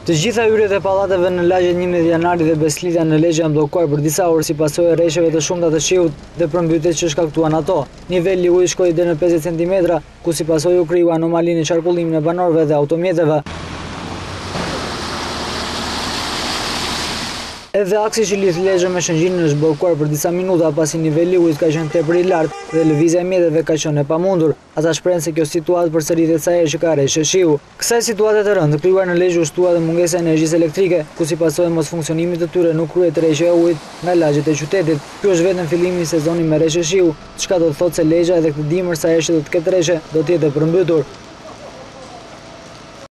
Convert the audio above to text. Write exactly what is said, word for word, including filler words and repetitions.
Të gjitha hyrjet e pallateve në lagjet njëmbëdhjetë janari dhe Beslida në Lezhë janë bllokuar për disa orë si pasojë e rresheve të shumta të shiut dhe përmbytjes që shkaktuan ato. Niveli i ujit shkoi deri në pesëdhjetë centimetra, ku si pasojë u krijua anomali në qarkullimin e banorëve dhe automjeteve. Edhe aksi që lidh Lezhën me Shëngjinën është bllokuar për disa minuta pasi niveli i ujit ka qenë tepër i lartë dhe lëvizja e mjeteve ka qenë e pamundur. Ata shprehen se kjo situatë përsëritet sa herë që ka rreshë shiu. Kësaj situate të rëndë krijuar në Lezhë u shtua dhe mungesa e energjisë elektrike, ku si pasojë mos funksionimit të tyre nuk kryhet rreshja e ujit nga lagjet e qytetit. Ky është vetëm fillimi i sezonit me rreshë shiu, çka do të thotë se Lezhë edhe këtë dimër sa herë që do të ketë rreshë do të jetë e përmbytur.